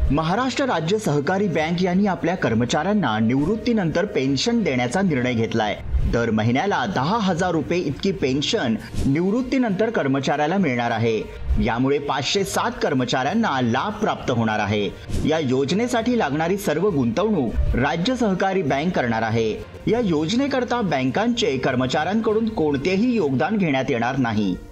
महाराष्ट्र राज्य सहकारी बँक यांनी आपल्या कर्मचाऱ्यांना निवृत्तीनंतर पेन्शन देण्याचा निर्णय घेतलाय। दर महिन्याला 10,000 रुपये इतकी पेन्शन निवृत्तीनंतर कर्मचाऱ्याला मिळणार आहे। यामुळे 507 कर्मचाऱ्यांना लाभ प्राप्त होणार आहे। या योजनेसाठी लागणारी सर्व गुंतवणूक राज्य सहकारी बँक करणार आहे। या योजनेकरता बँकांचे कर्मचाऱ्यांकडून कोणतेही योगदान घेण्यात येणार नाही।